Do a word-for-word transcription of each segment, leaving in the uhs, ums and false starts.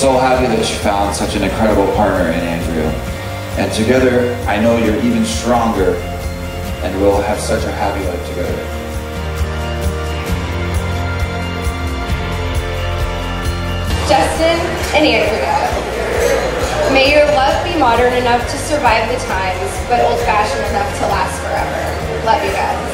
so happy that you found such an incredible partner in Andrea. And together, I know you're even stronger and we'll have such a happy life together. Justin and Andrea, may your love be modern enough to survive the times, but old-fashioned enough to last forever. Love you guys.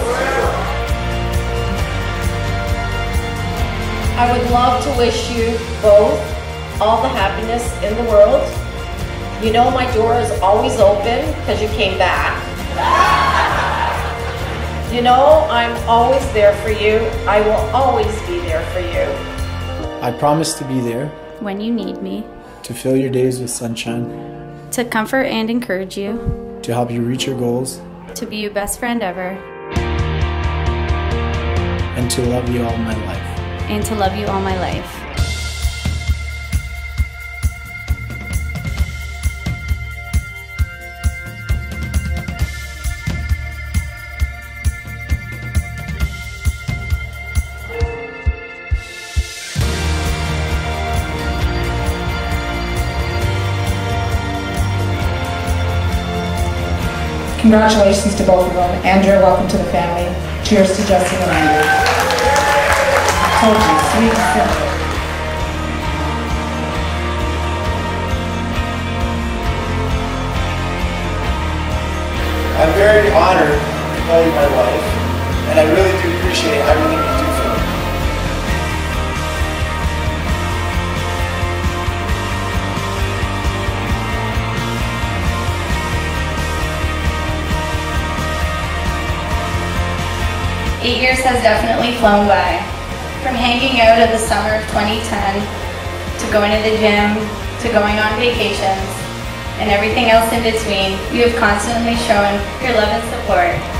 I would love to wish you both all the happiness in the world. You know my door is always open because you came back. You know I'm always there for you. I will always be there for you. I promise to be there when you need me, to fill your days with sunshine, to comfort and encourage you, to help you reach your goals, to be your best friend ever, and to love you all my life. And to love you all my life. Congratulations to both of them. Andrea, welcome to the family. Cheers to Justin and Andrea. Told you, sweet and simple. I'm very honored to call you my wife, and I really do appreciate everything you do for me. Eight years has definitely flown by. From hanging out in the summer of twenty ten, to going to the gym, to going on vacations, and everything else in between, you have constantly shown your love and support.